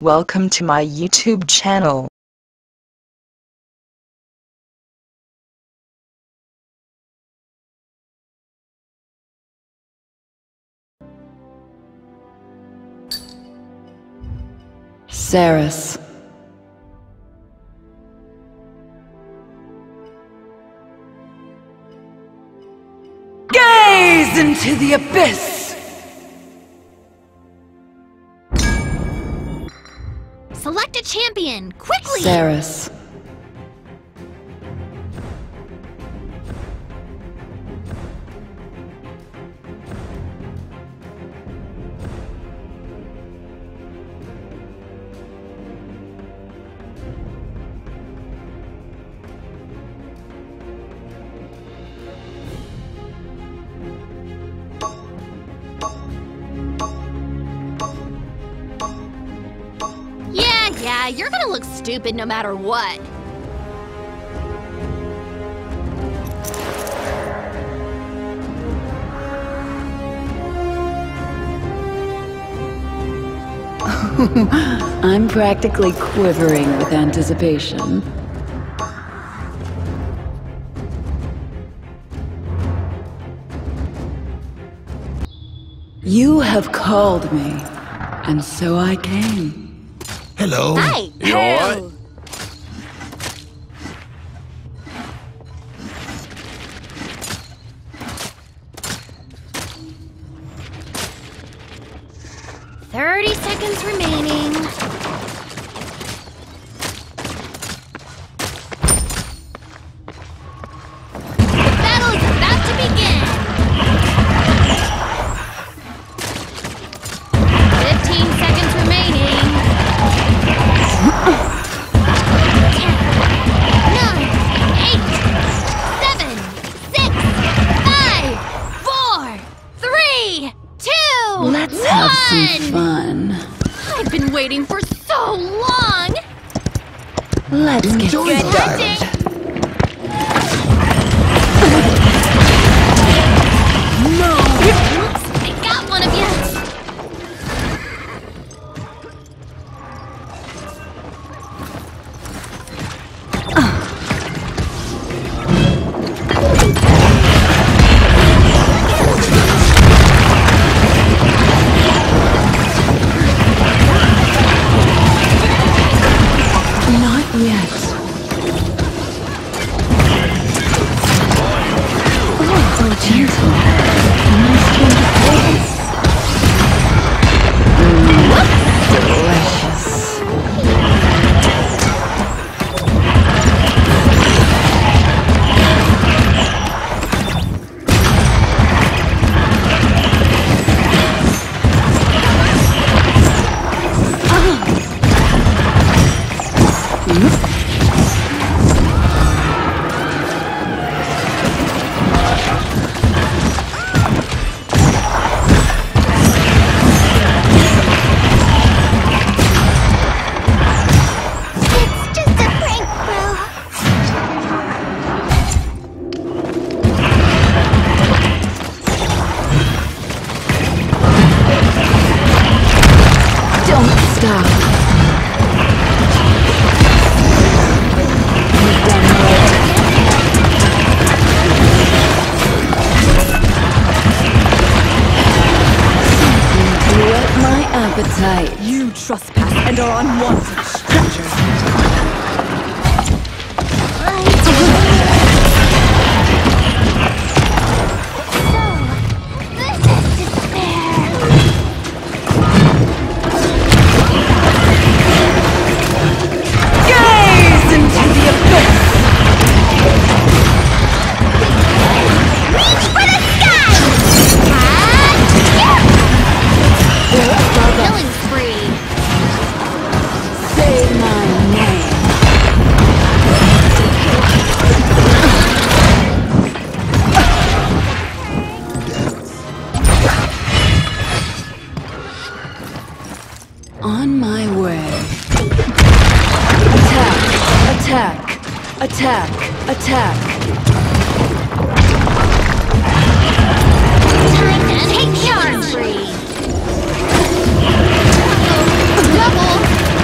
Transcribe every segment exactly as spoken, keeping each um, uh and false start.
Welcome to my YouTube channel. Saris. Gaze into the abyss! Select a champion, quickly! Saris. Yeah, yeah, you're gonna look stupid no matter what. I'm practically quivering with anticipation. You have called me, and so I came. Hello. Hi! You alright? Thirty seconds remaining. The battle is about to begin! Fifteen seconds remaining. Ten, nine, eight, seven, six, five, four, three, two, Let's one! have some fun. I've been waiting for so long! Let's get Good started. hunting! No! Oops, I got one of you! Not yet. Oh, so gentle. Nice change of pace. Mm, delicious. It's just a prank, bro. Don't stop. You've done well. Something to whet my appetite. You trespass and are unwanted, stranger. This is despair. Gaze into the abyss! Reach for the sky! Killing spree. Say my name. On my way. Attack! Attack! Attack! Attack! Time to take charge. Spree. Double.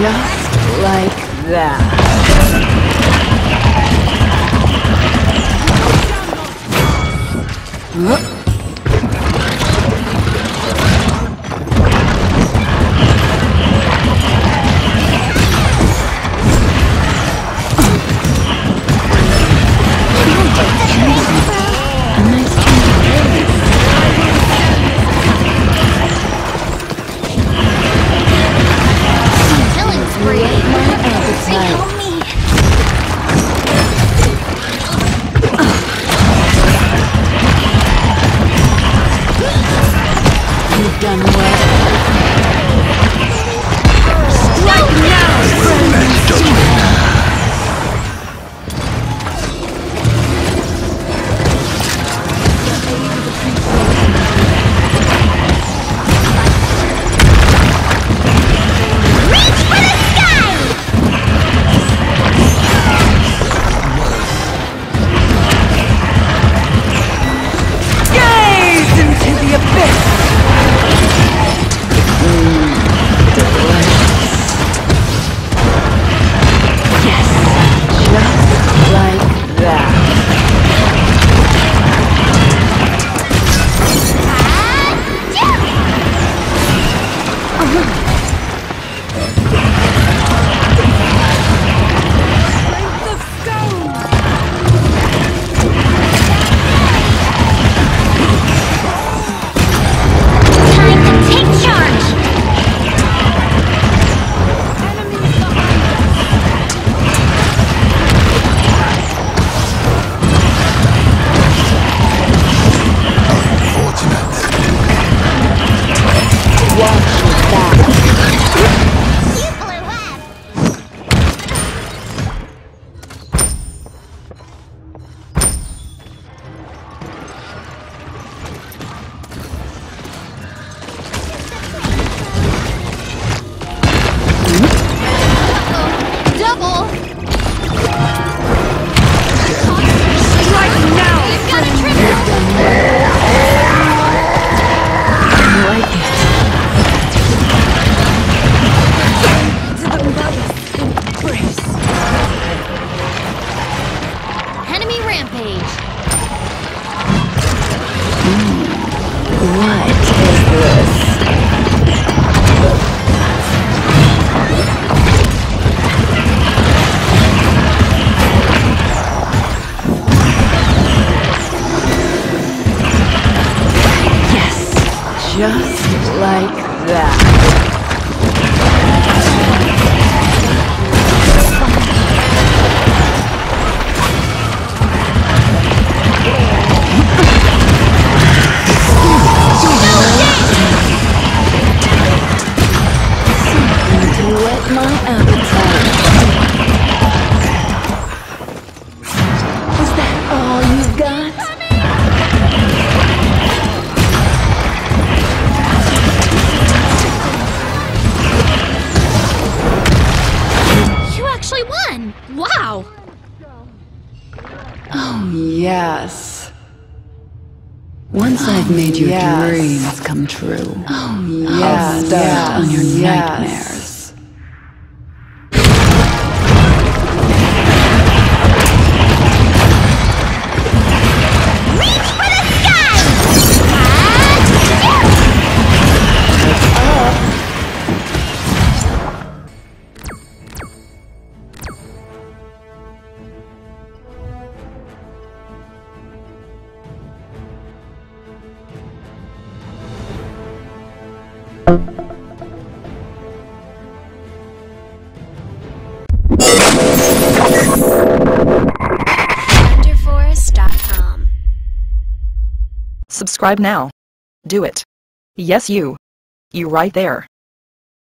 Just like that. Huh? Just like that. Something to whet my appetite. Is that all you got? Wow! Oh, yes. Once oh, I've made your yes. dreams come true, oh, yes. I'll start yes. on your yes. nightmares. Underforest dot com. Subscribe now. Do it. Yes, you. You right there.